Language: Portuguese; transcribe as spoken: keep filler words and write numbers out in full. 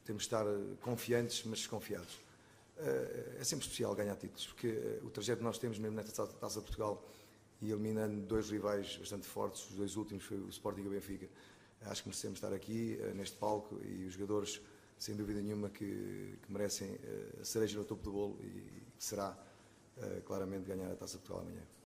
temos de estar confiantes, mas desconfiados. É sempre especial ganhar títulos, porque o trajeto que nós temos mesmo nesta Taça de Portugal, e eliminando dois rivais bastante fortes, os dois últimos foi o Sporting e o Benfica, acho que merecemos estar aqui, neste palco, e os jogadores, sem dúvida nenhuma, que, que merecem a cereja no topo do bolo, e que será claramente ganhar a Taça de Portugal amanhã.